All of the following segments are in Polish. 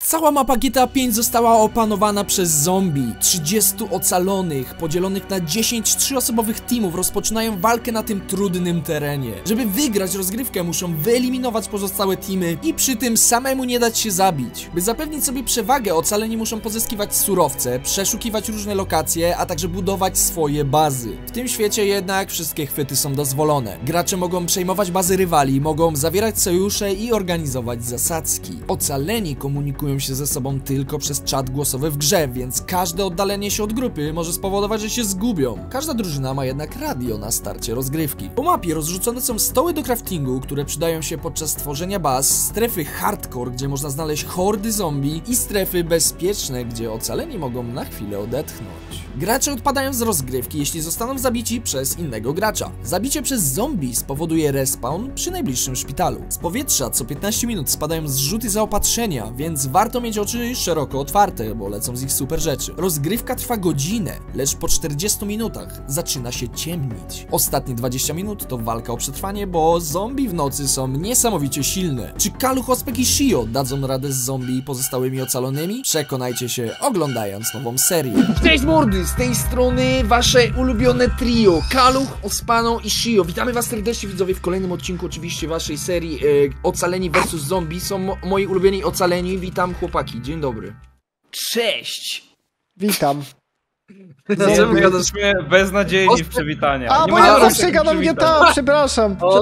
Cała mapa GTA 5 została opanowana przez zombie. 30 ocalonych, podzielonych na 10 trzyosobowych teamów, rozpoczynają walkę na tym trudnym terenie. Żeby wygrać rozgrywkę, muszą wyeliminować pozostałe teamy i przy tym samemu nie dać się zabić. By zapewnić sobie przewagę, ocaleni muszą pozyskiwać surowce, przeszukiwać różne lokacje, a także budować swoje bazy. W tym świecie jednak wszystkie chwyty są dozwolone. Gracze mogą przejmować bazy rywali, mogą zawierać sojusze i organizować zasadzki. Ocaleni komunikują się ze sobą tylko przez czat głosowy w grze, więc każde oddalenie się od grupy może spowodować, że się zgubią. Każda drużyna ma jednak radio na starcie rozgrywki. Po mapie rozrzucone są stoły do craftingu, które przydają się podczas tworzenia baz, strefy hardcore, gdzie można znaleźć hordy zombie i strefy bezpieczne, gdzie ocaleni mogą na chwilę odetchnąć. Gracze odpadają z rozgrywki, jeśli zostaną zabici przez innego gracza. Zabicie przez zombie spowoduje respawn przy najbliższym szpitalu. Z powietrza co 15 minut spadają zrzuty zaopatrzenia, więc warto mieć oczy szeroko otwarte, bo lecą z ich super rzeczy. Rozgrywka trwa godzinę, lecz po 40 minutach zaczyna się ciemnić. Ostatnie 20 minut to walka o przetrwanie, bo zombie w nocy są niesamowicie silne. Czy Kaluch, Ospek i Shio dadzą radę z zombie pozostałymi ocalonymi? Przekonajcie się oglądając nową serię. Cześć mordy! Z tej strony wasze ulubione trio Kaluch, Ospano i Shio. Witamy was serdecznie widzowie w kolejnym odcinku oczywiście waszej serii Ocaleni vs Zombie. Są moi ulubieni ocaleni. Witam chłopaki, dzień dobry. Cześć! Witam. Dlaczego gadaliśmy beznadziejni w przywitania? A, bo ja zawsze gadam GTA, przepraszam. To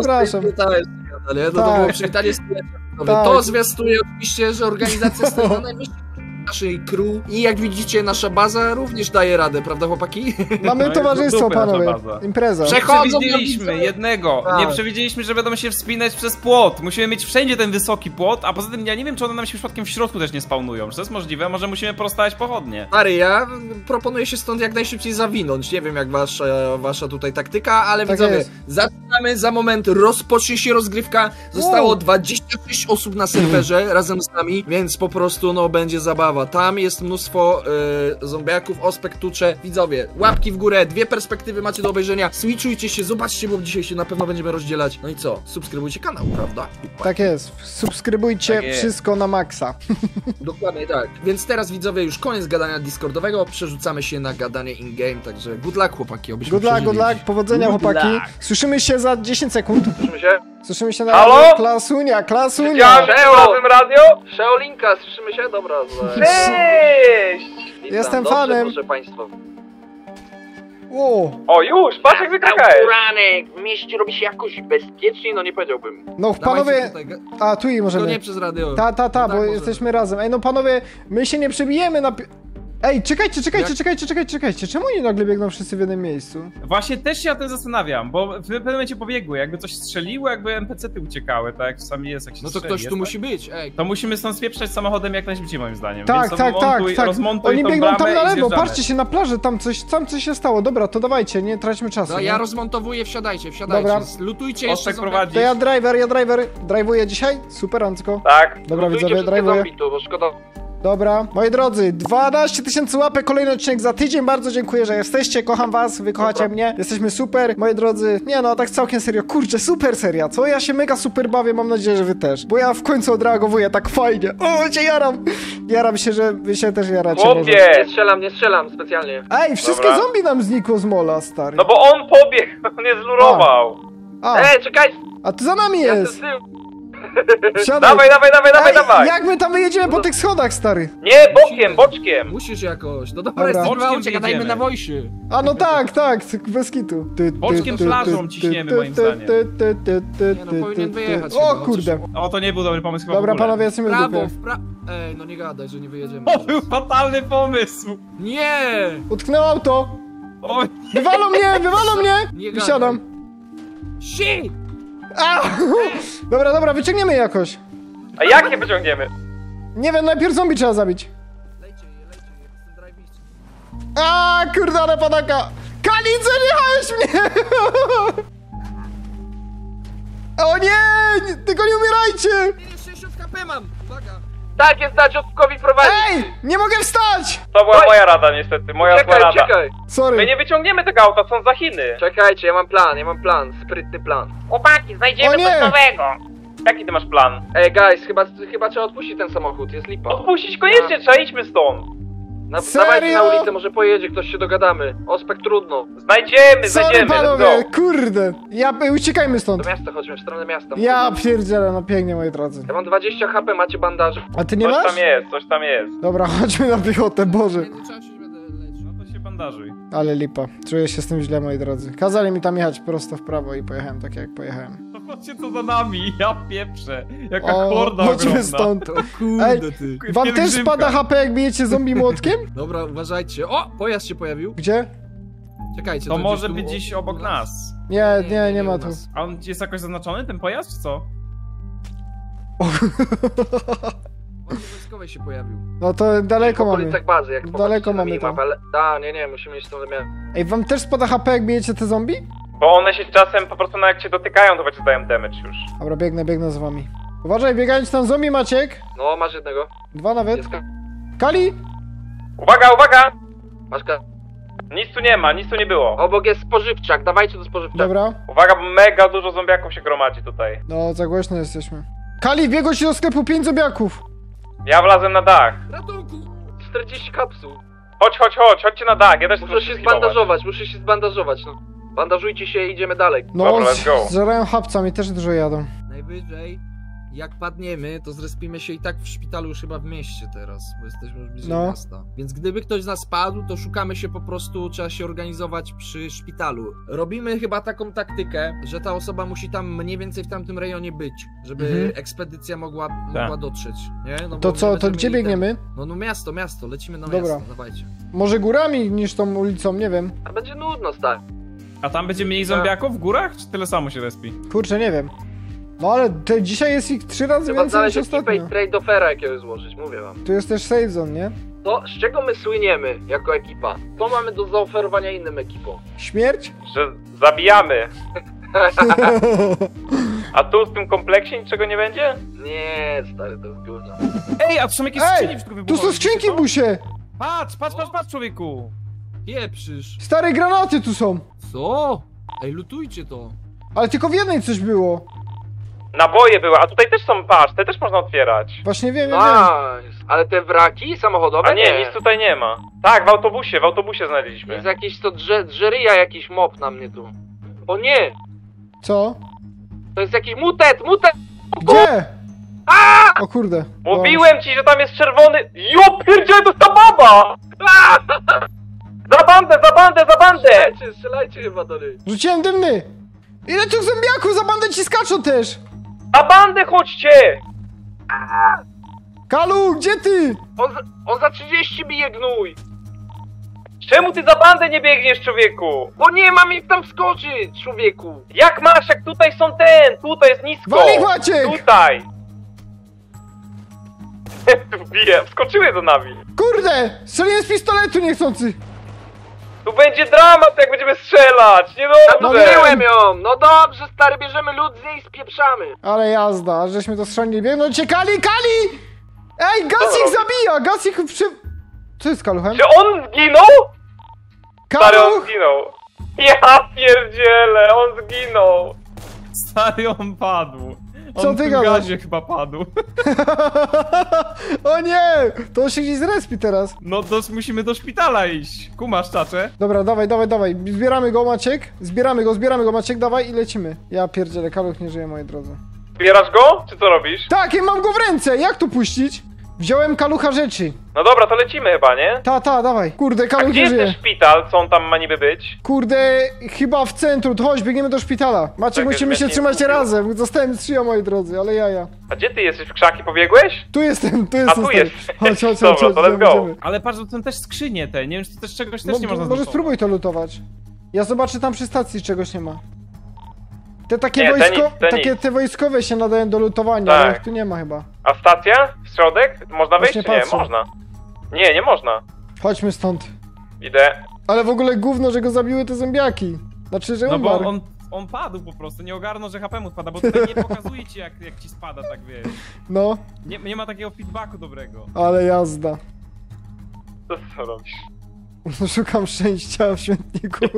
było przywitanie tak. To zwiastuje oczywiście, że organizacja stoi na najwyższym naszej crew i jak widzicie nasza baza również daje radę, prawda chłopaki? Mamy towarzystwo panowie, impreza. Nie przewidzieliśmy jednego, tak. Nie przewidzieliśmy, że będą się wspinać przez płot. Musimy mieć wszędzie ten wysoki płot, a poza tym ja nie wiem, czy one nam się przypadkiem w środku też nie spawnują. Czy to jest możliwe? Może musimy porozstawiać pochodnie. Stary, ja proponuję się stąd jak najszybciej zawinąć. Nie wiem jak wasza tutaj taktyka, ale tak widzowie, zaczynamy za moment, rozpocznie się rozgrywka. Zostało 26 osób na serwerze razem z nami, więc po prostu no będzie zabawa. Tam jest mnóstwo zombiaków, Ospek tucze. Widzowie, łapki w górę, dwie perspektywy macie do obejrzenia. Switchujcie się, zobaczcie, bo dzisiaj się na pewno będziemy rozdzielać. No i co? Subskrybujcie kanał, prawda? Tak jest, subskrybujcie tak wszystko na maksa. Dokładnie tak. Więc teraz widzowie, już koniec gadania discordowego, przerzucamy się na gadanie in-game, także good luck chłopaki, obyśmy good luck, powodzenia chłopaki. Słyszymy się za 10 sekund. Słyszymy się na radio. Klasunia. Razem radio? Sheolinka, słyszymy się? Dobra, cześć! Jestem fanem. Proszę państwa. O już, patrz jak wykrakałeś. W mieście robi się jakoś bezpiecznie, no nie powiedziałbym. No panowie, a tu i możemy. To nie przez radio. Bo jesteśmy razem. Ej no panowie, my się nie przebijemy na... Ej, czekajcie, czemu oni nagle biegną wszyscy w jednym miejscu? Właśnie też się o tym zastanawiam, bo w pewnym momencie pobiegły, jakby coś strzeliło, jakby NPC-ty uciekały, tak jak czasami jest, jak się strzeli. No to ktoś tu tak? musi być, ej. To musimy stąd spieprzać samochodem jak najszybciej moim zdaniem. Tak. Oni biegną tam na lewo, patrzcie się na plaży, tam coś się stało. Dobra, to dawajcie, nie traćmy czasu. No, ja rozmontowuję, wsiadajcie. Dobra. Lutujcie jeszcze prowadzi. To ja driver. Drive'uję dzisiaj? Superancko. Tak. Dobra widzowie, drive'uję. Dobra, moi drodzy, 12 000 łapek, kolejny odcinek za tydzień, bardzo dziękuję, że jesteście, kocham was, wy kochacie mnie, jesteśmy super, moi drodzy, nie no, tak całkiem serio, kurczę, super seria, co? Ja się mega super bawię, mam nadzieję, że wy też, bo ja w końcu odreagowuję tak fajnie, o, cię jaram się, że wy się też jaracie. Nie strzelam specjalnie. Ej, wszystkie zombie nam znikło z mola, stary. No bo on pobiegł, on je zlurował. Czekaj! A tu za nami jest! Dawaj! Jak my tam wyjedziemy po tych schodach, stary? Nie, boczkiem! Musisz jakoś, no dobra, jest gadajmy na wojsie. A no tak, bez kitu. Boczkiem plażą ciśniemy, moim zdaniem. Nie, no powinien wyjechać. O kurde. O, to nie był dobry pomysł chyba. Dobra, panowie, jesteśmy w dupie. Ej, no nie gadaj, że nie wyjedziemy. To był fatalny pomysł. Nie! Utknęło auto. Oj. Wywalą mnie! Nie wysiadam. Shit! Dobra, wyciągniemy je jakoś. A jak je wyciągniemy? Nie wiem, najpierw zombie trzeba zabić. Lejcie, jestem drive-mistrzem. Kurde, ale padaka! Kalice, jechałeś mnie! O nie! Tylko nie umierajcie! 60 HP mam, uwaga. Tak, jest dać Ospkowi prowadzić. Ej! Nie mogę wstać! To była moja rada niestety, moja rada. Czekaj. Sorry. My nie wyciągniemy tego auta, są za Chiny. Czekajcie, ja mam plan, sprytny plan. Chłopaki, znajdziemy coś nowego. Jaki ty masz plan? Ej, guys, chyba trzeba odpuścić ten samochód, jest lipa. Odpuścić koniecznie, trzeba idźmy stąd. Dawajcie na ulicę, może pojedzie, ktoś się dogadamy. Ospek trudno. Znajdziemy, Sorry panowie, kurde. Uciekajmy stąd. Do miasta chodźmy, w stronę miasta. Ja pierdzielę, no pięknie, moi drodzy. Ja mam 20 HP, macie bandaże. A ty nie masz? Coś tam jest. Dobra, chodźmy na piechotę, Boże. No to się bandażuj. Ale lipa, czuję się z tym źle, moi drodzy. Kazali mi tam jechać prosto w prawo i pojechałem tak jak pojechałem. Chodźcie co za nami, ja pieprzę. Jaka horda chodźmy ogromna. stąd. O kurde ty. Wam też spada HP jak bijecie zombie młotkiem? Dobra, uważajcie. O, pojazd się pojawił. Gdzie? Czekajcie. To może tu być gdzieś obok nas. Nie ma tu. A on jest jakoś zaznaczony, ten pojazd, czy co? Bazie wojskowej się pojawił. No to daleko W mamy. okolicach bazy, jak Daleko mamy minimap, tam. ale... nie, musimy iść stąd miasta. Ej, wam też spada HP jak bijecie te zombie? Bo one się czasem po prostu, no jak cię dotykają, to właśnie dają damage już. Dobra, biegnę z wami. Uważaj, biegając tam zombie, Maciek. No, masz jednego. 2 nawet. Jest Kali! Uwaga! Masz ka... Nic tu nie ma, nic tu nie było. Obok jest spożywczak, dawajcie do spożywczaka. Dobra. Uwaga, bo mega dużo zombiaków się gromadzi tutaj. No, za głośno jesteśmy. Kali, biegło ci do sklepu 5 zombiaków. Ja wlazłem na dach. Ratunku! 40 kapsuł. Chodźcie na dach, ja też Muszę się zbandażować, no. Bandażujcie się i idziemy dalej. No, Dobra, let's go. zżerają hapcami, też dużo jadą. Najwyżej, jak padniemy, to zrespimy się i tak w szpitalu już chyba w mieście teraz, bo jesteśmy już bliżej No. miasta. Więc gdyby ktoś z nas padł, to szukamy się po prostu, trzeba się organizować przy szpitalu. Robimy chyba taką taktykę, że ta osoba musi tam mniej więcej w tamtym rejonie być, żeby ekspedycja mogła dotrzeć, nie? No To bo co, my to będziemy gdzie mieli biegniemy? No miasto, lecimy na Dobra. miasto, dawajcie. Może górami niż tą ulicą, nie wiem. A będzie nudno, stary. A tam będzie mniej zombiaków w górach, czy tyle samo się respi? Kurczę, nie wiem. No ale dzisiaj jest ich 3 razy Trzeba więcej znaleźć niż ekipę i ostatnio. trade offera jakiegoś złożyć, mówię wam. Tu jest też safe zone, nie? To z czego my słyniemy jako ekipa? Co mamy do zaoferowania innym ekipom? Śmierć? Że zabijamy. A tu w tym kompleksie niczego nie będzie? Nie, stary, to jest gówno. Ej, a tu są jakieś skrzyni w Ej, środku tu są skrzynki w busie! Patrz, człowieku. Pieprzysz. Stare granaty tu są! Co? Ej, lutujcie to. Ale tylko w jednej coś było. Naboje były, a tutaj też są, patrz, te też można otwierać. Właśnie wiem. Nice. Ale te wraki samochodowe? A nie, nic tutaj nie ma. Tak, w autobusie znaleźliśmy. Jest jakiś to drzeryja, jakiś mob na mnie tu. O nie! Co? To jest jakiś mutet! Gdzie? O kurde. Mówiłem ci, że tam jest czerwony... Jo, pierdziele, to ta baba! Za bandę! Strzelajcie chyba do niej. Rzuciłem dymny! Ile tu zombiaków za bandę ci skaczą też? Za bandę chodźcie! Kalu, gdzie ty? On za 30 bije gnój! Czemu ty za bandę nie biegniesz, człowieku? Bo nie mam jak tam wskoczyć, człowieku! Jak masz, jak tutaj są tutaj jest nisko! Wal ich, Maciek! Tutaj! Tu bije, wskoczyły za nami! Kurde! Strzeliłem z pistoletu niechcący! Tu będzie dramat, jak będziemy strzelać! Niedobrze! Zabiłem ją! No dobrze, stary, bierzemy lód z niej i spieprzamy! Ale jazda, żeśmy to strzelili. Biegną cię, Kali! Ej, gaz ich zabija! Gaz ich przy... Co jest, Kaluchem? Czy on zginął? Stary, on Kaluch! zginął! Ja pierdzielę, on zginął! Stary, on padł. Co On ty w tym gadasz? gazie chyba padł. O nie! To on się gdzieś zrespi teraz. No to musimy do szpitala iść. Kumasz, czacze? Dobra, dawaj. Zbieramy go, Maciek. Zbieramy go, Maciek, dawaj i lecimy. Ja pierdzielę, Kaluch nie żyje, moi drodzy. Zbierasz go? Czy co robisz? Tak, ja mam go w ręce! Jak tu puścić? Wziąłem Kalucha rzeczy. No dobra, to lecimy chyba, nie? Ta, dawaj. Kurde, A Kaluch gdzie nie jest ten żyje. szpital? Co on tam ma niby być? Kurde, chyba w centrum. Chodź, biegniemy do szpitala. Maciek, Tak, musimy się mnie trzymać kupił. razem. Zostałem z moi drodzy, ale jaja. A gdzie ty jesteś? W krzaki pobiegłeś? Tu jestem, tu stary. jest. Chodź, Dobra, to let's go. idziemy. Ale patrz, to są też skrzynie te. Nie wiem, czy to też czegoś też nie można Może zlutować. spróbuj to lutować. Ja zobaczę tam przy stacji czegoś nie ma. Te takie Nie, te nic. te wojskowe się nadają do lutowania, Tak. ale ich tu nie ma chyba. A stacja? W środek? Można wejść Właśnie czy nie? patrzę. Można. Nie można. Chodźmy stąd. Idę. Ale w ogóle gówno, że go zabiły te zombiaki. Znaczy, że No bo umarł. on padł po prostu, nie ogarnął, że HP mu spada, bo tutaj nie pokazuje ci jak ci spada, tak wiesz. No, Nie ma takiego feedbacku dobrego. ale jazda. Co robisz? Szukam szczęścia w śmietniku.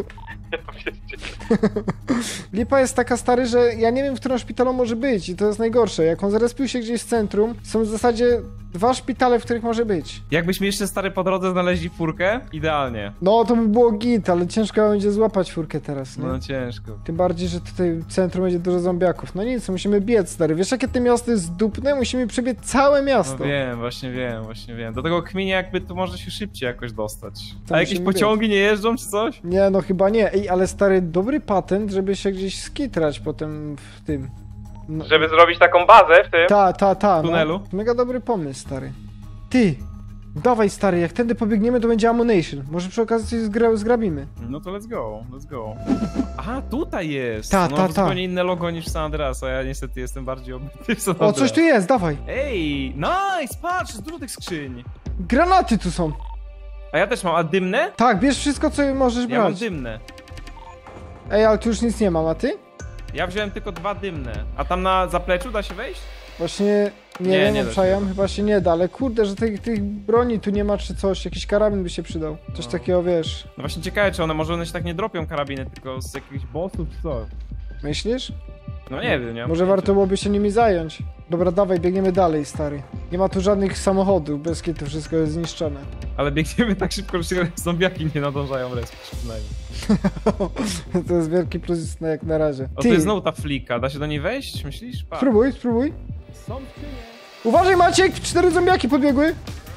Lipa jest taka, stary, że ja nie wiem, w którym szpitalu może być i to jest najgorsze. Jak on zrespił się gdzieś w centrum, są w zasadzie 2 szpitale, w których może być. Jakbyśmy jeszcze, stary, po drodze znaleźli furkę, idealnie. No, to by było git, ale ciężko będzie złapać furkę teraz, nie? No ciężko. Tym bardziej, że tutaj w centrum będzie dużo zombiaków. No nic, musimy biec, stary. Wiesz, jakie to miasto jest dupne? Musimy przebiec całe miasto. No wiem, właśnie wiem. Do tego kminie jakby tu może się szybciej jakoś dostać. To A jakieś musimy pociągi nie jeżdżą czy coś? Nie, no chyba nie. Ej, ale stary, dobry patent, żeby się gdzieś skitrać potem w tym... No. Żeby zrobić taką bazę w tym Ta, tunelu? No. Mega dobry pomysł, stary. Ty! Dawaj, stary, jak tędy pobiegniemy, to będzie ammunition. Może przy okazji coś zgrabimy. No to let's go. Aha, tutaj jest! Ta. zupełnie inne logo niż w San Andreas, a ja niestety jestem bardziej obyty w San Andreas. O, coś tu jest, dawaj! Ej, nice, patrz, jest dużo tych skrzyń. Granaty tu są! A ja też mam, a dymne? Tak, bierz wszystko, co możesz Ja mam brać. dymne. Ej, ale tu już nic nie mam, a ty? Ja wziąłem tylko 2 dymne. A tam na zapleczu da się wejść? Właśnie, nie Nie wiem, da się. obczajam, chyba się nie da, ale kurde, że tych broni tu nie ma czy coś, jakiś karabin by się przydał. Coś takiego, wiesz. No właśnie ciekawe, czy może one się tak nie dropią karabiny, tylko z jakichś bossów czy co? Myślisz? No nie wiem, nie mam Może pojęcia. warto byłoby się nimi zająć. Dobra, dawaj, biegniemy dalej, stary. Nie ma tu żadnych samochodów, bez kitu, wszystko jest zniszczone. Ale biegniemy tak szybko, że się zombiaki nie nadążają respić przynajmniej. To jest wielki plus jak na razie. O, tu jest znowu ta flika, da się do niej wejść, myślisz? Pa. Spróbuj. Są skrzynie. Uważaj, Maciek! 4 zombiaki podbiegły!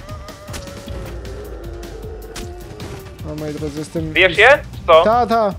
O, moi drodzy, jestem... Wiesz je? Czy co? Ta.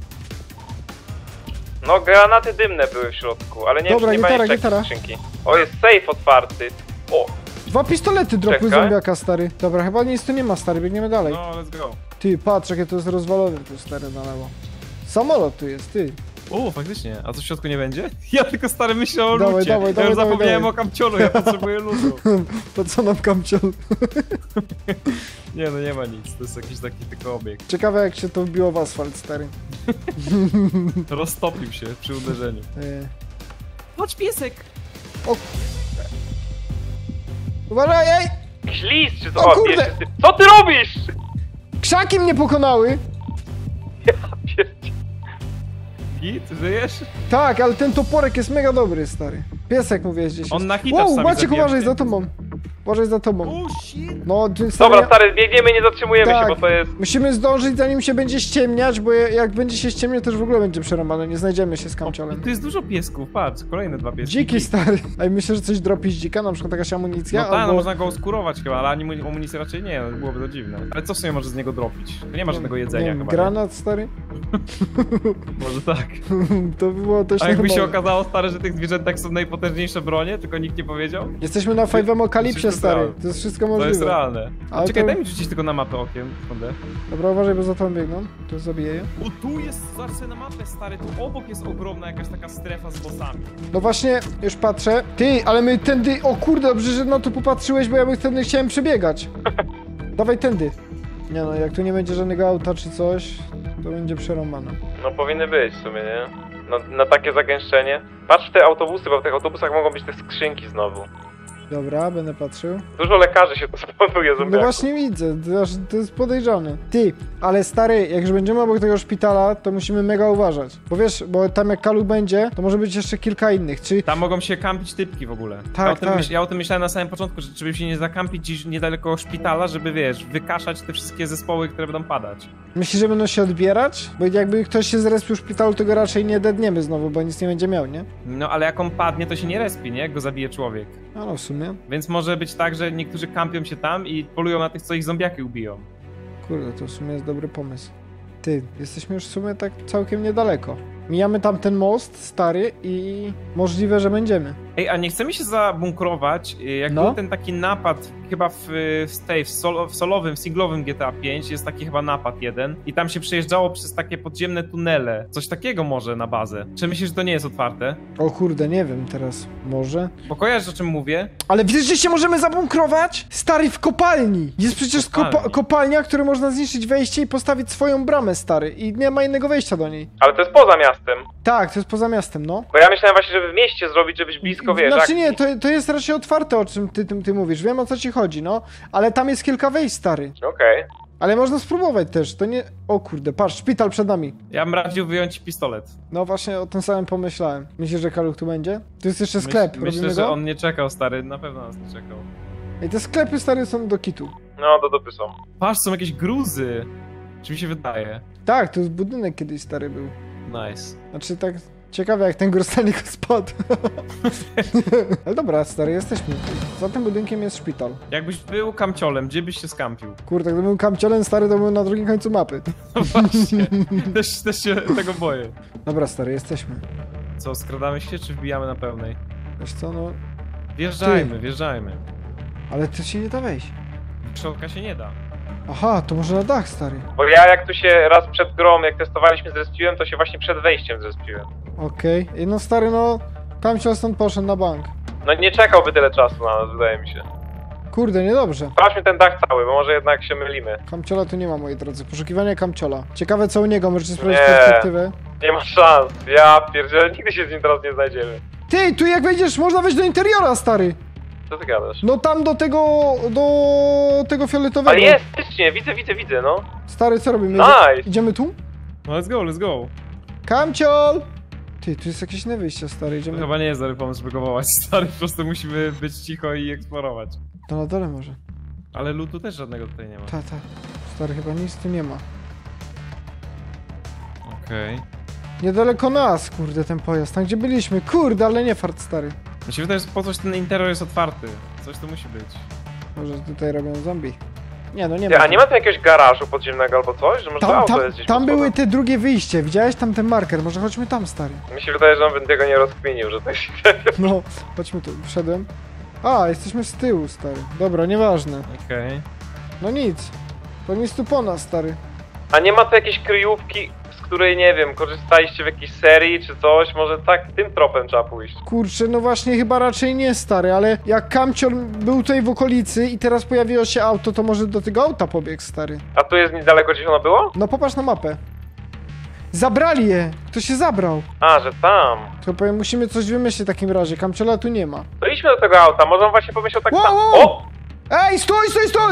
No granaty dymne były w środku, ale nie Dobra, wiem, czy nie ma jeszcze gitara. jakiejś skrzynki. O, jest safe otwarty. O, 2 pistolety dropły Czekaj. zombiaka, stary. Dobra, chyba nic tu nie ma, stary, biegniemy dalej. no let's go. Ty, patrz, jakie to jest rozwalone, tu stary na lewo. Samolot tu jest, ty. O, faktycznie. A co w środku nie będzie? Ja tylko stary myślę o Dawaj, lucie. dawaj, Ja już dawaj, zapomniałem dawaj. o kamciolu, ja potrzebuję ludu. Po co nam kamciol? Nie no, nie ma nic, to jest jakiś taki tylko obiekt. Ciekawe, jak się to wbiło w asfalt, stary. Roztopił się przy uderzeniu. Chodź piesek! Uważaj, ej! Ślis czy O kurde! pierwszy typ. Co ty robisz? Krzaki mnie pokonały! Git, żyjesz? Tak, ale ten toporek jest mega dobry, stary. Piesek mówię gdzieś. On jest. na hita Wow, czasami Maciek, zabija, uważaj nie? za tobą. Uważaj za tobą. O shit! No, ty, stary, Dobra, stary, biegniemy, nie zatrzymujemy Tak. się, bo to jest... musimy zdążyć, zanim się będzie ściemniać, bo jak będzie się ściemniać, to już w ogóle będzie przerąbane, nie znajdziemy się z kamciolem. Tu jest dużo piesków, patrz, kolejne 2 pieski. Dziki, stary. A i myślę, że coś dropi z dzika, na przykład jakaś amunicja, No tak, no albo... można go oskurować chyba, ale amunicji raczej nie, no, byłoby to dziwne. Ale co w sumie może z niego dropić? Tu nie ma żadnego jedzenia nie wiem, chyba, granat, stary? nie? Może tak. To by było dość A jakby się normalne. okazało, stary, że tych zwierzętach są najpotężniejsze bronie, tylko nikt nie powiedział? Jesteśmy na 5 Apokalipsie, Wszystko stary. realne. To jest wszystko To możliwe. jest realne. Ale Czekaj, to- daj mi rzucić tylko na mapę okiem. Sekundę. Dobra, uważaj, bo za tobą biegną. To zabiję je. O, tu jest, zobacz sobie na mapę, stary, tu obok jest ogromna jakaś taka strefa z bossami. No właśnie, już patrzę. Ty, ale my tędy... O kurde, dobrze, że na to popatrzyłeś, bo ja bym tędy chciałem przebiegać. Dawaj tędy. Nie no, jak tu nie będzie żadnego auta czy coś, to będzie przerąbane. No powinny być w sumie, nie? Na takie zagęszczenie. Patrz w te autobusy, bo w tych autobusach mogą być te skrzynki znowu. Dobra, będę patrzył. Dużo lekarzy się tu spawnuje, No zombiaków. właśnie widzę, to jest podejrzane. Ty, ale stary, jak już będziemy obok tego szpitala, to musimy mega uważać. Bo wiesz, bo tam jak Kalu będzie, to może być jeszcze kilka innych, czy... Tam mogą się kampić typki w ogóle. Tak, Ja o tym myślałem na samym początku, że żeby się nie zakampić gdzieś niedaleko szpitala, żeby wiesz, wykaszać te wszystkie zespoły, które będą padać. Myślisz, że będą się odbierać? Bo jakby ktoś się zrespił w szpitalu, to go raczej nie dedniemy znowu, bo nic nie będzie miał, nie? No ale jak on padnie, to się nie respi, nie? Jak go zabije człowiek. No w sumie. Więc może być tak, że niektórzy kampią się tam i polują na tych, co ich zombiaki ubiją. Kurde, to w sumie jest dobry pomysł. Ty, jesteśmy już w sumie tak całkiem niedaleko. Mijamy tam ten most stary i możliwe, że będziemy. Ej, a nie chcemy się zabunkrować, jak No. był ten taki napad, chyba w solowym, singlowym GTA 5 jest taki chyba napad jeden i tam się przejeżdżało przez takie podziemne tunele. Coś takiego może na bazę. Czy myślisz, że to nie jest otwarte? O kurde, nie wiem teraz. Może? Bo kojarzysz, o czym mówię? Ale wiesz, że się możemy zabunkrować? Stary, w kopalni! Jest przecież Kopalni. kopalnia, której można zniszczyć wejście i postawić swoją bramę, stary. I nie ma innego wejścia do niej. Ale to jest poza miastem. Tak, to jest poza miastem, no. Bo ja myślałem właśnie, żeby w mieście zrobić, żebyś blisko, wiesz, Znaczy akcji. nie, to jest raczej otwarte, o czym ty mówisz. Wiem, o co ci chodzi, no. Ale tam jest kilka wejść, stary. Okej. Ale można spróbować też, to nie... O kurde, patrz, szpital przed nami. Ja bym radził wyjąć pistolet. No właśnie o tym samym pomyślałem. Myślisz, że Kaluch tu będzie? Tu jest jeszcze sklep, Myślę, robimy że go? on nie czekał, stary, na pewno nas nie czekał. I te sklepy, stary, są do kitu. No, do dupy są. Patrz, są jakieś gruzy. Czy mi się wydaje? Tak, to jest budynek kiedyś stary był. Nice. Znaczy tak ciekawe jak ten grostalnik spadł. Ale dobra, stary, jesteśmy. Za tym budynkiem jest szpital. Jakbyś był kamciolem, gdzie byś się skampił? Kurde, gdybym kamciolem, stary, to był na drugim końcu mapy. No właśnie, też się tego boję. Dobra, stary, jesteśmy. Co, skradamy się, czy wbijamy na pełnej? Wiesz co, no... Wjeżdżajmy. Ale to się nie da wejść. Krzotka się nie da. Aha, to może na dach, stary. Bo ja jak tu się raz przed grą, jak testowaliśmy, zrespiłem, to się właśnie przed wejściem zrespiłem. Okej. I no, stary, no... Kamciol stąd poszedł na bank. No nie czekałby tyle czasu na nas, wydaje mi się. Kurde, niedobrze. Sprawdźmy ten dach cały, bo może jednak się mylimy. Kamciola tu nie ma, moi drodzy. Poszukiwanie Kamciola. Ciekawe co u niego, możecie sprawdzić Nie. perspektywę. Nie ma szans, ja pierdzielę, nigdy się z nim teraz nie znajdziemy. Ty, tu jak wejdziesz, można wejść do interiora, stary. Co ty gadasz? No tam do tego fioletowego. Ale jest, faktycznie, widzę, no. Stary, co robimy? Nice. Idziemy tu? No let's go. Kamciol! Ty, tu jest jakieś inne wyjście, stary, To idziemy... chyba nie jest dobry pomysł wygowować, stary, po prostu musimy być cicho i eksplorować. To na dole może. Ale lootu też żadnego tutaj nie ma. Ta. Stary, chyba nic tu nie ma. Okej. Niedaleko nas, kurde, ten pojazd, tam gdzie byliśmy. Kurde, ale nie fart, stary. Mi się wydaje, że po coś ten interior jest otwarty. Coś tu musi być. Może tutaj robią zombie. Nie, no nie Ty, ma. a nie ma tu jakiegoś garażu podziemnego albo coś? Że może to auto jest gdzieś Tam pod były spodem? te drugie wyjście, widziałeś tam ten marker, może chodźmy tam, stary. Mi się wydaje, że on by tego nie rozkminił, że to jest... No, chodźmy tu, wszedłem. A, jesteśmy z tyłu, stary. Dobra, nieważne. Okej. No nic. To nic tu po nas, stary. A nie ma tu jakiejś kryjówki, z której, nie wiem, korzystaliście w jakiejś serii czy coś? Może tak tym tropem trzeba pójść. Kurczę, no właśnie chyba raczej nie, stary, ale jak Kamcior był tutaj w okolicy i teraz pojawiło się auto, to może do tego auta pobiegł, stary. A tu jest niedaleko, gdzieś ono było? No popatrz na mapę. Zabrali je! Ktoś się zabrał. A, że tam. To powiem, musimy coś wymyślić w takim razie, Kamciola tu nie ma. To idźmy do tego auta, może on właśnie pomyślał tak Wow, samo. wow! O! Ej, stój!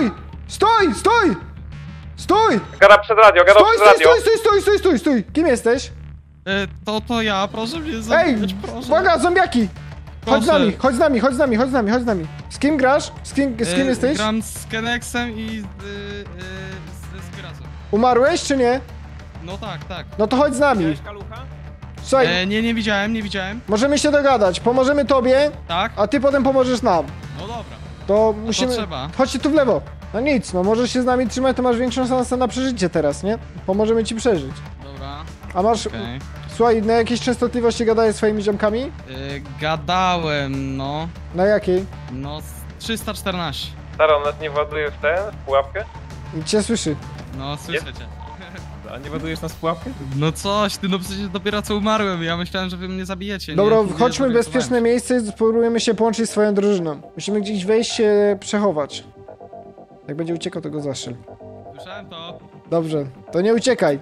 Stój! Gada przed radio, gada przed radio. Stój! Kim jesteś? To ja, proszę mnie Ej, zabijać, proszę. uwaga, zombiaki! Chodź z Proszę. nami, chodź z nami. Z kim grasz? Z kim jesteś? Gram z Kenexem i z Kyrasem. Umarłeś czy nie? No tak. No to chodź z nami. Widziałeś Kalucha? Słuchaj, Nie widziałem. możemy się dogadać. Pomożemy tobie, Tak? a ty potem pomożesz nam. No dobra. To musimy... trzeba. Chodźcie tu w lewo. No nic, no możesz się z nami trzymać, to masz większą szansę na przeżycie teraz, nie? Pomożemy ci przeżyć. Dobra, A masz... okej. Słuchaj, na jakiejś częstotliwości gadałeś swoimi ziomkami? Gadałem, no. Na jakiej? No, 314. Stara, on nas nie właduje w pułapkę? I cię słyszy. No, słyszę cię. A nie ładujesz nas w pułapkę? No coś, ty, no przecież dopiero co umarłem, ja myślałem, że wy mnie zabijecie. Dobra, nie, chodźmy w zorientowałem bezpieczne się. miejsce i spróbujemy się połączyć z swoją drużyną. Musimy gdzieś wejść, się przechować. Jak będzie uciekał, to go zastrzel. Słyszałem to. Dobrze, to nie uciekaj.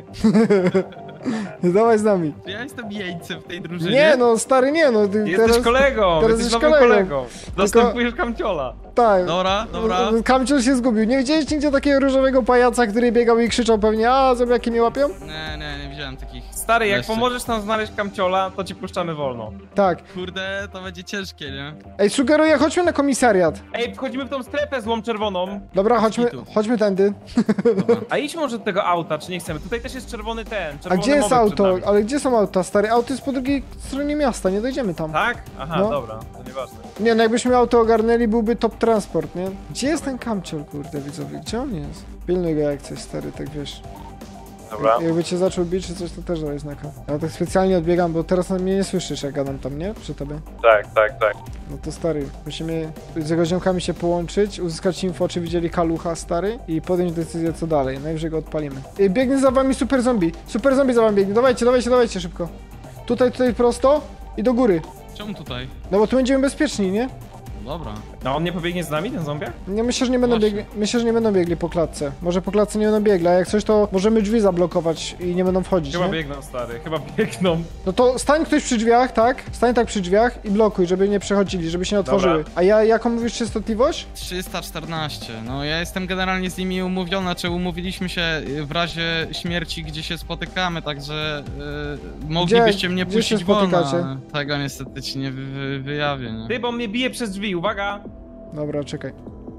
Dawaj z nami. Czy ja jestem jeńcem w tej drużynie? Nie no, stary, nie no. Ty Jesteś teraz... kolegą, teraz jesteś jesteś nowym kolegą. kolegą. Zastępujesz Kamciola. Tak. Dobra. Kamciol się zgubił. Nie widzieliście nigdzie takiego różowego pajaca, który biegał i krzyczał pewnie, a zombiaki mnie łapią? Nie widziałem takich. Stary, jak Jeszcze. pomożesz nam znaleźć Kamciola, to ci puszczamy wolno. Tak. Kurde, to będzie ciężkie, nie? Ej, sugeruję, chodźmy na komisariat. Ej, wchodzimy w tą strefę złą czerwoną. Dobra, Kitu. chodźmy tędy. A idźmy może do tego auta, czy nie chcemy? Tutaj też jest czerwony ten, A czerwony gdzie jest mobek przed auto? nami. Ale gdzie są auta, stary? Auto jest po drugiej stronie miasta, nie dojdziemy tam. Tak? Aha, No. dobra, to nieważne. Nie, no jakbyśmy auto ogarnęli, byłby top transport, nie? Gdzie jest ten Kamciol, kurde, widzowie? Gdzie on jest? Pilnuj go jak coś, stary, tak wiesz. Dobra. Jakby cię zaczął bić czy coś, to też daj znaka. Ja tak specjalnie odbiegam, bo teraz mnie nie słyszysz, jak gadam tam, nie? Przy tobie. Tak. No to stary, musimy z jego ziomkami się połączyć, uzyskać info, czy widzieli Kalucha, stary, i podjąć decyzję, co dalej. Najwyżej go odpalimy. Biegnie za wami super zombie. Super zombie za wami biegnie. Dawajcie szybko. Tutaj prosto i do góry. Czemu tutaj? No bo tu będziemy bezpieczni, nie? dobra. No on nie pobiegnie z nami, ten zombie? Nie, myślę, że nie będą biegli. Myślę, że nie będą biegli po klatce. Może po klatce nie będą biegli, a jak coś, to możemy drzwi zablokować i nie będą wchodzić, Chyba nie? biegną, stary, chyba biegną. No to stań ktoś przy drzwiach, tak? Stań tak przy drzwiach i blokuj, żeby nie przechodzili, żeby się nie otworzyły. Dobra. A jaką mówisz częstotliwość? 314. No ja jestem generalnie z nimi umówiony, znaczy umówiliśmy się w razie śmierci, gdzie się spotykamy, także moglibyście mnie gdzie się puścić wolno. spotykacie? Ale tego niestety ci nie wyjawię, nie? Ty, bo mnie bije przez drzwi, uwaga! Dobra, czekaj.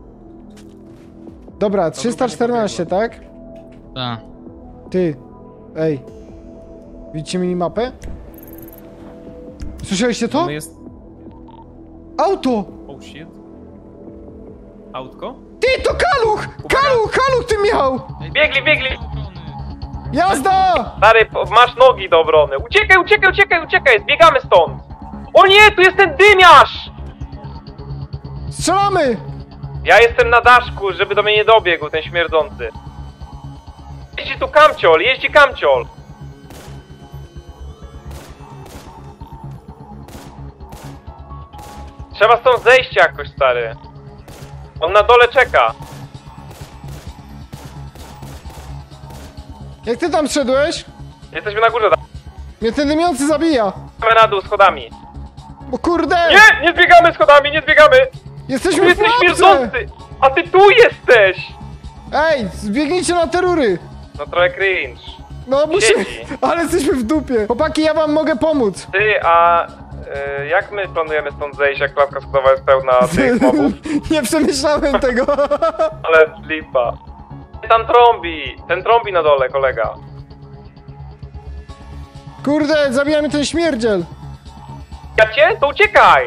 Dobra, 314, tak? Tak. Ty. Ej. Widzicie minimapę? Słyszeliście to? No jest... Auto! Oh shit. Autko? Ty, to Kaluch! Kaluch ty miał! Biegli! Jazda! Stary, masz nogi do obrony. Uciekaj! Zbiegamy stąd! O nie, tu jest ten dymiarz! Strzelamy! Ja jestem na daszku, żeby do mnie nie dobiegł ten śmierdzący. Jeździ kamciol! Trzeba stąd zejść jakoś, stary. On na dole czeka. Jak ty tam szedłeś? Jesteśmy na górze, Mnie ten dymiący zabija. damy na dół schodami. O kurde! Nie zbiegamy schodami, nie zbiegamy! Tu Jesteśmy w jesteś pułapce! śmierdzący! A ty tu jesteś! Ej, zbiegnijcie na te rury! No trochę cringe. No musimy... Siedzi. Ale jesteśmy w dupie. Chłopaki, ja wam mogę pomóc. Ty, a jak my planujemy stąd zejść, jak klatka schodowa jest pełna tych mobów? Nie przemyślałem tego. Ale lipa. Tam trąbi! Ten trąbi na dole, kolega. Kurde, zabija mnie ten śmierdziel. Ja cię? To uciekaj!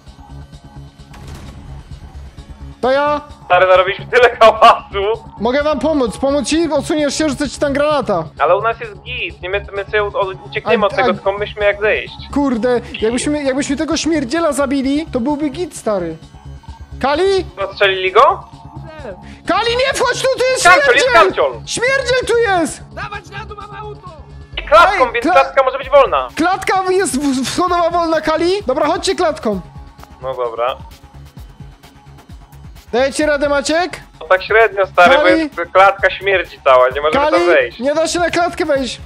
To ja Stary, narobiliśmy tyle hałasu. mogę wam pomóc. Pomóc ci? Odsuniesz się, rzucę ci tam granata. Ale u nas jest git. Nie, my sobie uciekniemy od tego, tylko myślmy jak zejść. Kurde, jakbyśmy tego śmierdziela zabili, to byłby git, stary. Kali? Rozstrzelili go? Kali, nie wchodź tu, tu jest Kamciol, jest śmierdziel! kamciol! Śmierdziel tu jest! I klatką, Ej, więc klatka może być wolna. Klatka jest wschodowa wolna, Kali. Dobra, chodźcie klatką. No dobra. Dajecie radę, Maciek? No tak średnio, stary, bo Kali? jest klatka śmierdzi cała, nie możemy tam Kali, wejść. nie da się na klatkę wejść.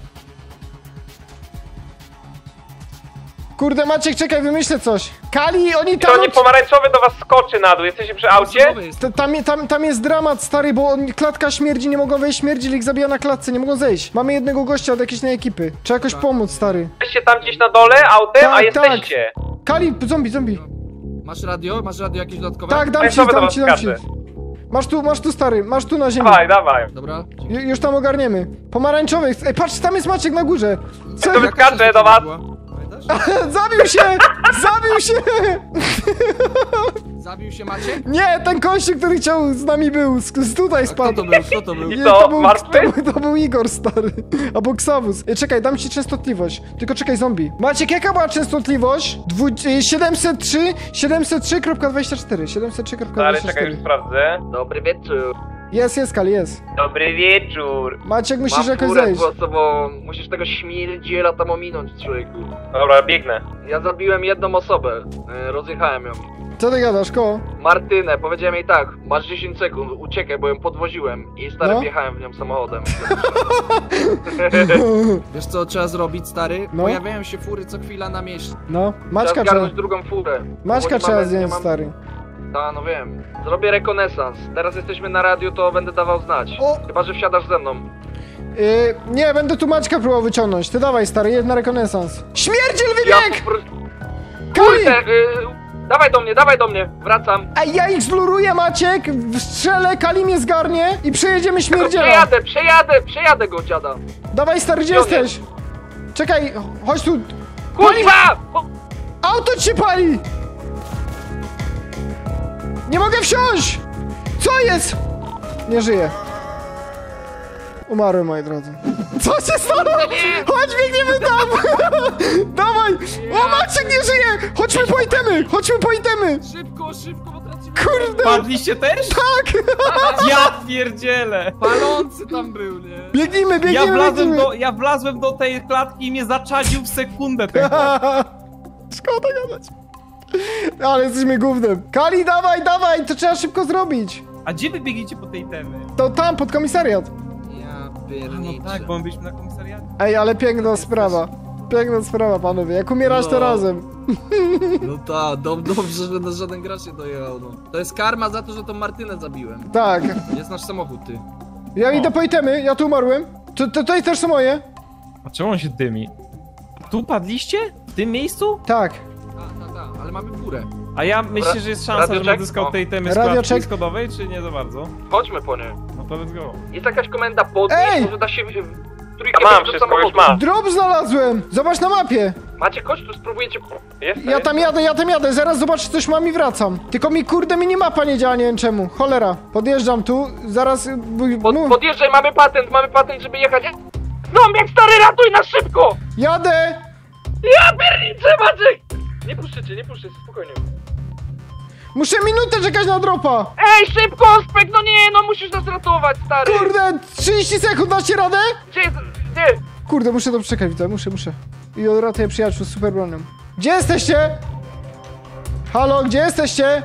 Kurde, Maciek, czekaj, wymyślę coś. Kali, oni tam... To nie pomarańczowy do was skoczy na dół, jesteście przy aucie? Tam jest dramat, stary, bo klatka śmierdzi, nie mogą wejść, śmierdzi, ich zabija na klatce, nie mogą zejść. Mamy jednego gościa od jakiejś ekipy. Trzeba jakoś pomóc, stary. Jesteście tam gdzieś na dole autem, Tak, a jesteście. Kali, zombie. Masz radio? Masz radio jakieś dodatkowe? Tak, dam ci. Pomarańczowy do was skacze. Masz tu, stary, masz tu na ziemi. Dawaj. Dobra. Już tam ogarniemy. Pomarańczowy. Ej, patrz, tam jest Maciek na górze. Co? To wyskacze do was. Zabił się! Zabił się! Zabił się Maciek? Nie, ten kościół, który chciał z nami był, tutaj Kto spadł. to był? Kto to był? I Nie, co, martwy? to był Igor, stary. Albo Ksawus. Czekaj, dam ci częstotliwość. Tylko czekaj, zombie. Maciek, jaka była częstotliwość? 703.24. 703.24. Stary, czekaj, już sprawdzę. Dobry wieczór. Jest, Kali, jest. Dobry wieczór. Maciek, musisz Mam jakoś furę zejść. głosową. Musisz tego śmierdziela tam ominąć, człowieku. Dobra, biegnę. Ja zabiłem jedną osobę. Rozjechałem ją. Co ty gadasz, koło? Martynę, powiedziałem jej tak, masz 10 sekund, uciekaj, bo ją podwoziłem. I stary, No. wjechałem w nią samochodem. Wiesz co trzeba zrobić, stary? No. Pojawiają się fury co chwila na mieście. No, Trzeba Maćka trzeba... zgarnąć drugą furę. Maćka Bo nie trzeba mamy- zdjąć, nie mam- stary. Ta, no wiem. Zrobię rekonesans. Teraz jesteśmy na radiu, to będę dawał znać. O! Chyba, że wsiadasz ze mną. Nie, będę tu Maćka próbował wyciągnąć. Ty dawaj, stary, jedź na rekonesans. Śmierdziel wybieg! Kali! Kurde, dawaj do mnie, wracam. Ej, ja ich zbluruję, Maciek, strzelę, Kali mnie zgarnie i przejedziemy śmierdziela. Przejadę go, dziada. Dawaj, stary, gdzie Gdzie on jesteś? Czekaj, chodź tu. Kurwa! Auto ci się pali! Nie mogę wsiąść! Co jest? Nie żyję. Umarłem, moi drodzy. Co się stało? Chodź, biegniemy tam! Dawaj! O, Maciek nie żyje! Chodźmy po itemy! Szybko, bo tracimy... Kurde! Padliście też? Tak! Ja pierdzielę! Palący tam był, nie? Biegnijmy! Ja wlazłem do tej klatki i mnie zaczadził w sekundę tego. Szkoda gadać. Ale jesteśmy gównem. Kali, dawaj, dawaj, to trzeba szybko zrobić. A gdzie wy biegliecie po tej temy? To tam, pod komisariat. Ja No pierniczę. tak, bo my byliśmy na komisariacie. Ej, ale piękna sprawa. Piękna sprawa, panowie. Jak umierasz, to No. razem. No tak, dobrze, że nas żaden gracz nie dojechał, no. To jest karma za to, że tą Martynę zabiłem. Tak. Jest nasz samochód, ty. Ja idę po itemy, ja tu umarłem. To też są moje. A czemu on się dymi? Tu padliście? W tym miejscu? Tak. Tak, ale mamy górę. A ja myślę, że jest szansa, Radio że check? odzyskał tej temy z Radio klatki check. schodowej, czy nie za bardzo? Chodźmy po nie. No to let's go. Jest jakaś komenda podnieść, Ej! może da się w trójkę Ja mam wejść do wszystko, już samochodu. mam. Drop znalazłem. Zobacz na mapie. Macie kość, tu spróbujecie... Jest, Ja tam jadę. Zaraz zobaczę, coś mam i wracam. Tylko mi kurde minimapa nie działa, nie wiem czemu. Cholera. Podjeżdżam tu, zaraz... Podjeżdżaj, mamy patent, żeby jechać. No, jak stary, ratuj nas szybko! Jadę! Ja pierniczę, Maciek! Nie puszczycie, spokojnie. Muszę minutę czekać na dropa! Ej, szybko, Ospek, no nie, no musisz nas ratować, stary! Kurde, 30 sekund, dacie radę? Gdzie jest, gdzie? Kurde, muszę to przeczekać, widzę, muszę. I odratuję przyjaciół z super bronią. Gdzie jesteście? Halo, gdzie jesteście?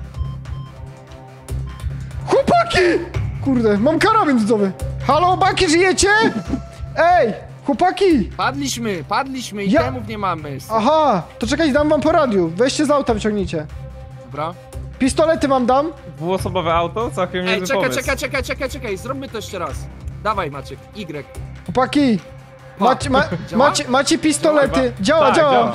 Chłopaki! Kurde, mam karabin widzowy. Halo, baki, żyjecie? Ej, chłopaki! Padliśmy i Ja- temów nie mamy. Aha, to czekaj, dam wam po radiu. Weźcie z auta, wyciągnijcie. Dobra. Pistolety wam dam. Dwuosobowe auto? Całkiem Ej, niezły pomysł. czekaj, zróbmy to jeszcze raz. Dawaj, Maciek, Y. Chłopaki, macie pistolety. Działa. Tak,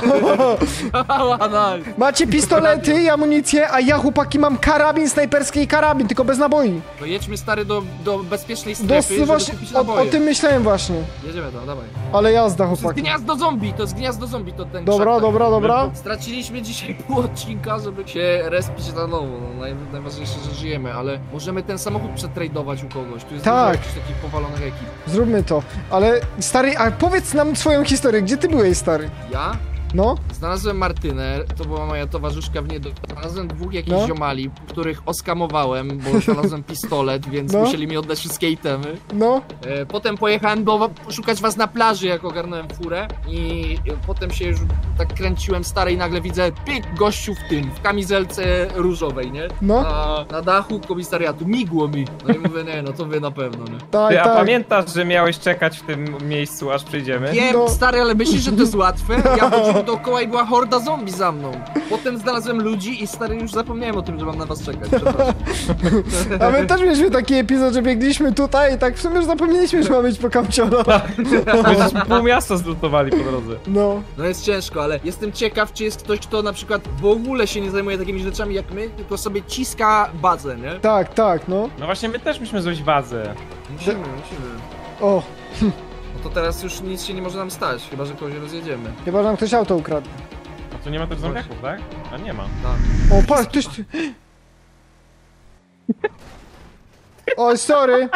Macie pistolety i amunicję, a ja, chłopaki, mam karabin snajperski i karabin, tylko bez naboi. To jedźmy, stary, do bezpiecznej strefy, żeby Właśnie, kupić o naboje. tym myślałem właśnie. Jedziemy tam, dawaj. Ale jazda, To jest chłopaki. gniazdo zombie, to ten Dobra, krzak, tak. dobra. Straciliśmy dzisiaj pół odcinka, żeby się respić na nowo. No, najważniejsze, że żyjemy, ale możemy ten samochód przetradować u kogoś. Tu jest Tak. dużo jakichś takich powalonych ekip. Zróbmy to. Ale, stary, a powiedz nam swoją historię. Gdzie ty byłeś, stary? Ja No? znalazłem Martynę, to była moja towarzyszka w niedoli. Znalazłem dwóch jakichś No. ziomali, których oskamowałem, bo znalazłem pistolet, więc No. musieli mi oddać wszystkie itemy. No? Potem pojechałem szukać was na plaży, jak ogarnąłem furę i potem się już tak kręciłem stary i nagle widzę pyk, gościu w kamizelce różowej, nie? No? Na dachu komisariatu, migło mi. No i mówię, nie, no to wy na pewno, nie? Tak, Ty, a tak. pamiętasz, że miałeś czekać w tym miejscu, aż przyjdziemy? Wiem, No. stary, ale myślisz, że to jest łatwe? Ja chodziłem dookoła i była horda zombie za mną. Potem znalazłem ludzi i stary, już zapomniałem o tym, że mam na was czekać, przepraszam. A my też mieliśmy taki epizod, że biegliśmy tutaj i tak w sumie już zapomnieliśmy, że mamy iść po kamciora. Myśmy pół miasta zlutowali po drodze. No. No jest ciężko, ale jestem ciekaw, czy jest ktoś, kto na przykład w ogóle się nie zajmuje takimi rzeczami jak my, tylko sobie ciska bazę, nie? Tak, no. No właśnie, my też musimy złożyć bazę. Musimy. O, No to teraz już nic się nie może nam stać, chyba że kogoś rozjedziemy. chyba nam ktoś auto ukradł. A tu nie ma też zombiaków, tak? A nie ma. O, patrz, ktoś... Oj, sorry.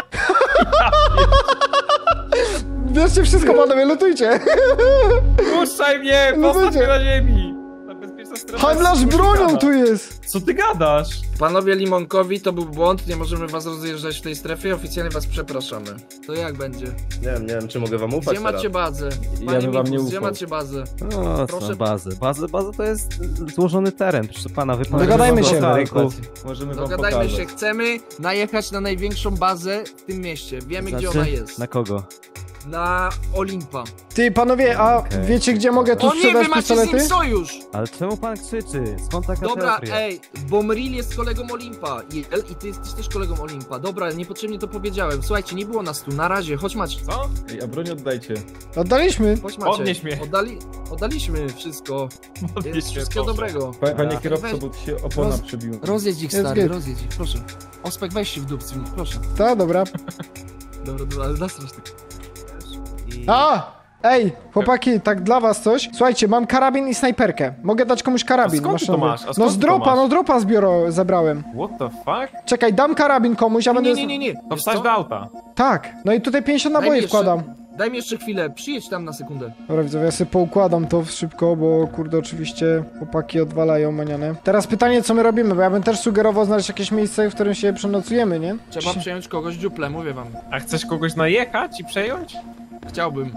Bierzcie wszystko, panowie, lutujcie. Puszczaj mnie! No Postaw będzie. mnie na ziemi! Ta bezpieczna strefa Handlarz jest bronią uszukana. tu jest. Co ty gadasz? Panowie Limonkowi, to był błąd, nie możemy was rozjeżdżać w tej strefie, oficjalnie was przepraszamy. To jak będzie? Nie wiem, czy mogę wam ufać Gdzie macie bazę? Ja Panie bym wam Mikus, nie gdzie ufał. macie bazę? O, Proszę. co bazę. Baza to jest złożony teren, proszę pana, wy pan... Dogadajmy się. Możemy wam Dogadajmy pokazać. się, chcemy najechać na największą bazę w tym mieście. Wiemy, gdzie ona jest. Na kogo? Na Olimpa. Ty, panowie, a Okej. wiecie, gdzie mogę tu O nie, sprzedać wy macie z nim pistolety? sojusz! Ale czemu pan krzyczy? Skąd taka Dobra, teoria? ej, Bomril jest kolegą Olimpa i ty jesteś też kolegą Olimpa. Dobra, niepotrzebnie to powiedziałem. Słuchajcie, nie było nas tu, na razie, chodź Maciek. Co? Ej, a broń oddajcie. Oddaliśmy. Chodź Maciek. Podnieś mnie. Oddaliśmy wszystko. Podnieś Jest mnie, wszystkiego proszę. dobrego. Panie Weź- kierowco, bo tu się opona roz- przebiła. Rozjedź ich, Jest stary, git. rozjedź ich, proszę. Ospek, weź się w dupcy, proszę. Tak, dobra. Dobra, ale nastrasz tak. I... A! Ej, chłopaki, tak dla was coś. Słuchajcie, mam karabin i snajperkę. Mogę dać komuś karabin. A skąd ty to maszynowy. masz? A No skąd z ty to dropa, masz? no dropa zabrałem. What the fuck? Czekaj, dam karabin komuś, a będę... Nie. To Wiesz wstać co? do auta. Tak, no i tutaj 50 Daj mi naboi jeszcze- wkładam. Daj mi jeszcze chwilę, przyjedź tam na sekundę. Dobra, widzowie, ja sobie poukładam to szybko, bo kurde, oczywiście chłopaki odwalają manianę. Teraz pytanie, co my robimy, bo ja bym też sugerował znaleźć jakieś miejsce, w którym się przenocujemy, nie? Trzeba przejąć kogoś dziuple, mówię wam. A chcesz kogoś najechać i przejąć? Chciałbym.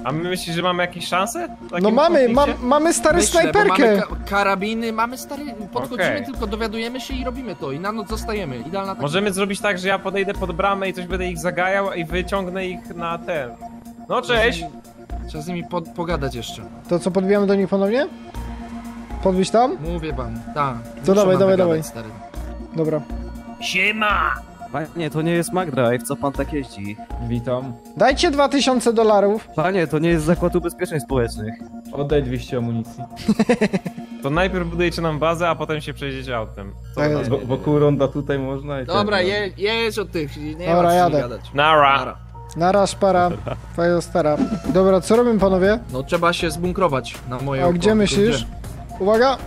A my myślisz, że mamy jakieś szanse? No mamy stary snajperkę. Mamy karabiny, mamy stary... Podchodzimy, Okej. tylko dowiadujemy się i robimy to. I na noc zostajemy. Idealna taktyka. Możemy zrobić tak, że ja podejdę pod bramę i coś będę ich zagajał i wyciągnę ich na ten. No cześć! Trzeba z nimi pogadać jeszcze. To co, podbijamy do nich ponownie? Podbić tam? Mówię wam, tak. To dawaj, dawaj. Stary. Dobra. Siema! Panie, to nie jest McDrive, co pan tak jeździ? Witam. Dajcie $2000. Panie, to nie jest Zakład Ubezpieczeń Społecznych. Oddaj 200 amunicji. To najpierw budujecie nam bazę, a potem się przejdziecie autem. Co Tak wy jest. na- Wokół ronda tutaj można i Dobra, ten, jedź od tych. Nie Dobra, ma co jadę. gadać. Nara! Nara, szpara. Twoja stara. Dobra, co robimy panowie? No trzeba się zbunkrować na moje A oko. gdzie myślisz? Uwaga!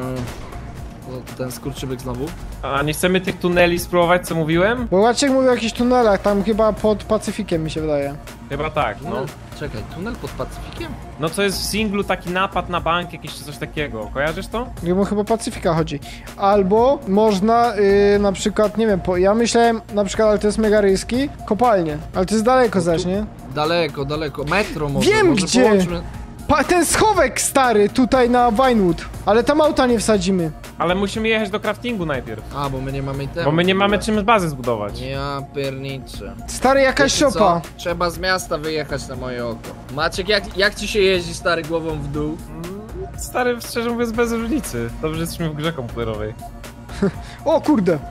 Ten skurczybyk znowu. A nie chcemy tych tuneli spróbować, co mówiłem? Bo Łaciek mówił o jakichś tunelach, tam chyba pod Pacyfikiem mi się wydaje. Chyba tak, no. Tunel? Czekaj, tunel pod Pacyfikiem? No co jest w singlu taki napad na bank jakiś czy coś takiego, kojarzysz to? Jemu chyba Pacyfika chodzi. Albo można na przykład, nie wiem, ja myślałem na przykład, ale to jest mega ryski, kopalnie. Ale to jest daleko zaś, nie? Daleko. Metro może. Wiem może gdzie! połączmy- Ten schowek stary tutaj na Vinewood. Ale tam auta nie wsadzimy. Ale musimy jechać do craftingu najpierw. A, bo my nie mamy temu. Bo my nie mamy czym bazy zbudować. Ja pierniczę. Stary, jakaś Wiecie co? szopa. Trzeba z miasta wyjechać na moje oko. Maciek, jak ci się jeździ stary głową w dół? Stary, szczerze mówiąc, bez różnicy. Dobrze, jesteśmy w grze komputerowej. O kurde.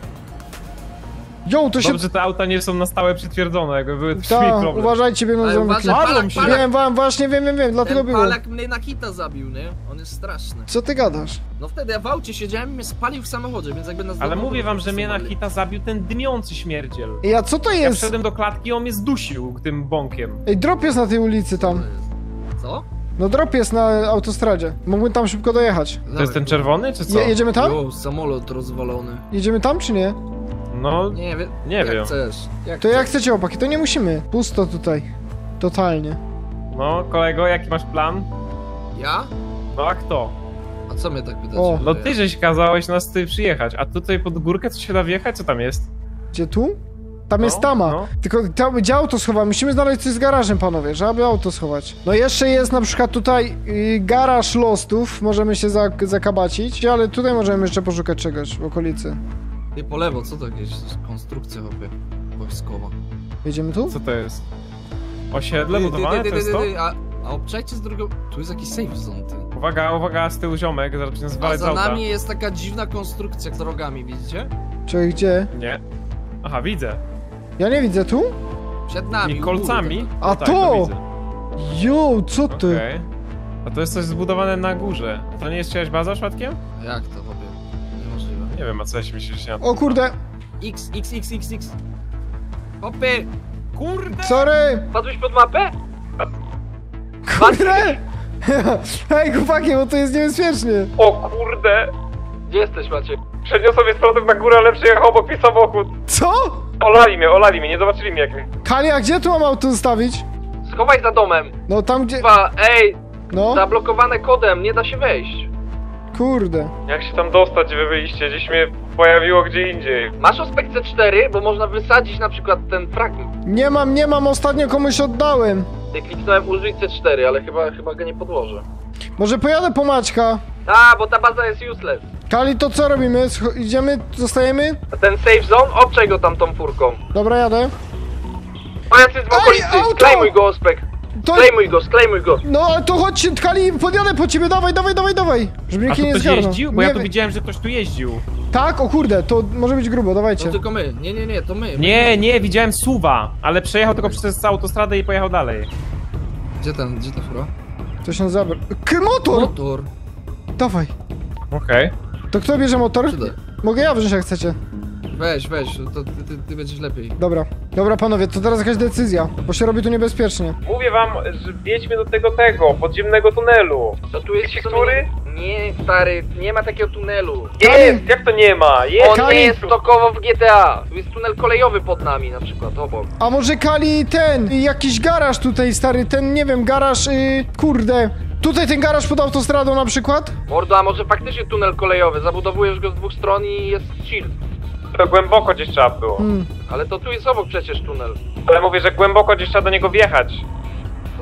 Jo, to się... Dobrze, te auta nie są na stałe przytwierdzone, jakby były to Ta, problem. uważajcie, biegną Ale za mną. uważaj, Palak. Wiem, właśnie wiem, dlatego Ten było. Palak mnie na hita zabił, nie? On jest straszny. Co ty gadasz? No wtedy ja w aucie siedziałem i mnie spalił w samochodzie, więc jakby nas Ale domu mówię wam, że mnie na stosowali. hita zabił ten dmiący śmierdziel. Ej, a co to Ja jest? wszedłem do klatki i on mnie zdusił tym bąkiem. Ej, drop jest na tej ulicy tam. Co? No drop jest na autostradzie. Mógłbym tam szybko dojechać. To jest ten czerwony, czy co? Jedziemy tam? Jo, samolot rozwalony. Jedziemy tam czy nie? No, Nie wiem. Nie jak wiem. chcesz. To jak chcecie chłopaki, to nie musimy. Pusto tutaj. Totalnie. no, kolego, jaki masz plan? Ja? No a kto? A co mnie tak pytacie? O. No ty żeś kazałeś nas tutaj przyjechać, a tutaj pod górkę co się da wjechać? Co tam jest? Gdzie tu? Tam No, jest tama. no. Tylko tam, gdzie auto schować? Musimy znaleźć coś z garażem, panowie, żeby auto schować. No jeszcze jest na przykład tutaj garaż Lostów. Możemy się zakabacić, ale tutaj możemy jeszcze poszukać czegoś w okolicy. Ty po lewo, co to jakieś konstrukcja chłopie? Wojskowa. Jedziemy tu? Co to jest? Osiedle budowane? To jest to? A obczajcie z drugą... Tu jest jakiś safe zone, ty. Uwaga, z tyłu ziomek, zaraz będziemy A zwalać z za auta. nami jest taka dziwna konstrukcja z drogami, widzicie? Czy gdzie? Nie. Aha, widzę. Ja nie widzę tu? Przed nami, I u góry kolcami? tylko. A Tak, to! widzę. Jo, co ty? Okej. A to jest coś zbudowane na górze. To nie jest czyjaś baza przypadkiem? Jak to, chłopie? Niemożliwe. Nie wiem, a co się myślisz, że ja... O kurde, X. Hopy! Kurde! sorry! Padłeś pod mapę? Kurde! Hej chłopaki, bo to jest niebezpiecznie. O kurde! Gdzie jesteś, Maciek? Przeniosłem mnie z powrotem na górę, ale przyjechał obok mnie samochód. Co? Olali mnie, nie zobaczyli mnie jak mnie. Kali, a gdzie tu mam auto zostawić? Schowaj za domem. No tam gdzie... Ej, No, zablokowane kodem, nie da się wejść. kurde. Jak się tam dostać, gdzie wy byliście? Gdzieś mnie pojawiło gdzie indziej. Masz ospekt C4, bo można wysadzić na przykład ten fragment. Nie mam, ostatnio komuś oddałem. Ja kliknąłem użyj C4, ale chyba go nie podłożę. Może pojadę po Maćka. Bo ta baza jest useless. Kali, to co robimy? Idziemy? Zostajemy? A ten safe zone, obczaj go tam tą furką. Dobra, jadę. Pajac jest w okolicy, auto! sklejmuj go, ospek. To... Sklejmuj go. No, ale to chodź, Kali, podjadę po ciebie, dawaj. Żeby A nikt tu nie ktoś zgarnął. jeździł? Bo Nie ja tu wi- widziałem, że ktoś tu jeździł. Tak? O kurde, to może być grubo, dawajcie. No tylko my. Nie, to my. Nie, widziałem suwa, ale przejechał tylko przez autostradę i pojechał dalej. Gdzie ta fura? To się zabrał. Motor! Motor. Dawaj. Okej. To kto bierze motor? Przyda. Mogę ja wziąć jak chcecie. Weź, to ty będziesz lepiej. Dobra panowie, to teraz jakaś decyzja, bo się robi tu niebezpiecznie. Mówię wam, że wjedźmy do tego podziemnego tunelu. To tu jest który? Nie, stary, nie ma takiego tunelu. Jest, jak to nie ma? Jest, Kali- nie jest stokowo w GTA. Tu jest tunel kolejowy pod nami na przykład, obok. A może Kali jakiś garaż tutaj stary, nie wiem, garaż, kurde. Tutaj ten garaż pod autostradą na przykład? Mordo, a może faktycznie tunel kolejowy, zabudowujesz go z dwóch stron i jest chill. To głęboko gdzieś trzeba było. Ale to tu jest obok przecież tunel. Ale mówię, że głęboko gdzieś trzeba do niego wjechać. To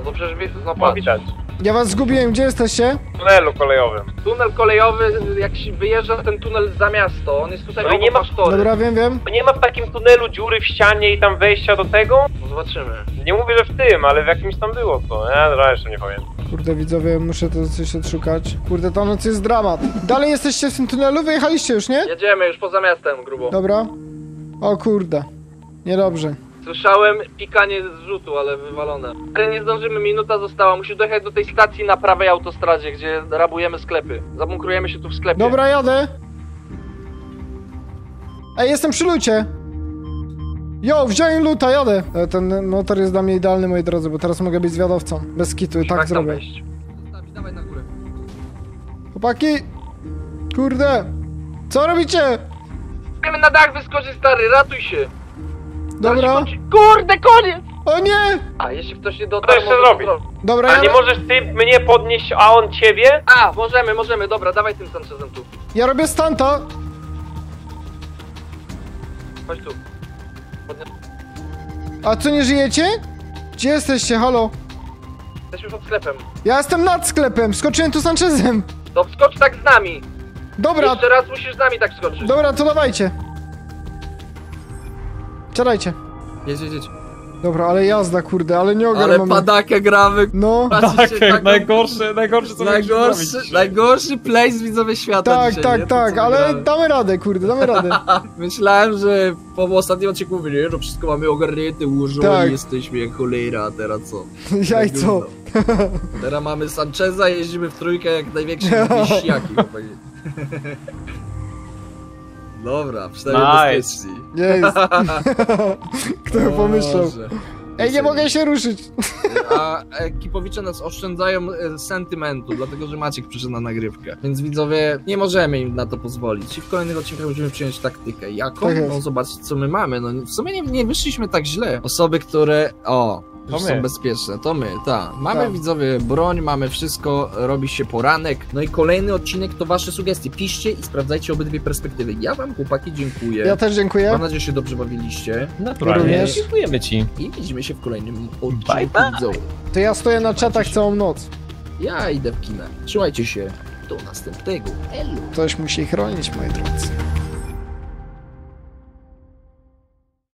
to przecież no widać. Ja was zgubiłem, gdzie jesteście? W tunelu kolejowym. Tunel kolejowy, jak się wyjeżdża ten tunel za miasto, on jest tutaj No i nie ma tory. Dobra, wiem. Nie ma w takim tunelu dziury w ścianie i tam wejścia do tego? No zobaczymy. Nie mówię, że w tym, ale w jakimś tam było to. Dobra, jeszcze nie pamiętam. Kurde, widzowie, muszę to coś odszukać. Kurde, ta noc jest dramat. Dalej jesteście w tym tunelu? Wyjechaliście już, nie? Jedziemy już poza miastem, grubo. Dobra. O kurde. Niedobrze. Słyszałem pikanie z rzutu, ale wywalone. Ale nie zdążymy, minuta została. Musisz dojechać do tej stacji na prawej autostradzie, gdzie rabujemy sklepy. Zabunkrujemy się tu w sklepie. Dobra, jadę. Ej, jestem przy lucie. Jo, wziąłem luta, jadę. Ten motor jest dla mnie idealny, moi drodzy, bo teraz mogę być zwiadowcą. Bez kitu, i tak zrobię. Dawaj na górę. Chłopaki! Kurde! Co robicie? Chcemy na dach wyskoczyć, stary, ratuj się. Dobra. Kurde, koniec! O nie! A, jeśli ktoś nie Co dotarł, jeszcze zrobić? Dobra, A nie możesz ty mnie podnieść, a on ciebie? A, możemy, dobra, dawaj tym Sanchezem tu. ja robię stanta. Chodź tu. A co, nie żyjecie? Gdzie jesteście? Halo? Jesteśmy pod sklepem. Ja jestem nad sklepem, skoczyłem tu Sanchezem. To wskocz tak z nami. Dobra, Jeszcze raz musisz z nami tak skoczyć. dobra, to dawajcie. Siadajcie. Jedź. Dobra, ale jazda, kurde, ale nie ogarnę. Ale padakę gramy. No, Tak, najgorsze co Najgorszy place widzowie świata tak, dzisiaj, tak, nie? tak, ale damy radę, kurde, damy radę. Myślałem, że po ostatnim odcinku mówię, że wszystko mamy ogarnięte, ułożone, Tak. jesteśmy jak cholera, a teraz co? Jajco. Teraz mamy Sancheza, jeździmy w trójkę jak największe wieśniaki. Dobra, przynajmniej Nice. bezpieczni. Jest. Kto by pomyślał? Boże. Ej, nie mogę się ruszyć. A ekipowicze nas oszczędzają sentymentu, dlatego że Maciek przyszedł na nagrywkę. Więc widzowie, nie możemy im na to pozwolić. I w kolejnych odcinkach musimy przyjąć taktykę. Jaką? Tak jest. No zobaczcie co my mamy. No w sumie nie wyszliśmy tak źle. Osoby, które... już są bezpieczne, to my, tak. Mamy Tak. widzowie broń, mamy wszystko, robi się poranek. No i kolejny odcinek to wasze sugestie. Piszcie i sprawdzajcie obydwie perspektywy. Ja wam, chłopaki, dziękuję. Ja też dziękuję. Mam nadzieję, że się dobrze bawiliście. Naturalnie. Również. Dziękujemy ci. I widzimy się w kolejnym odcinku. bye. widzowie. To ja stoję na czatach całą noc. Ja idę w kinę. Trzymajcie się. Do następnego. Elu. Ktoś musi chronić, moi drodzy.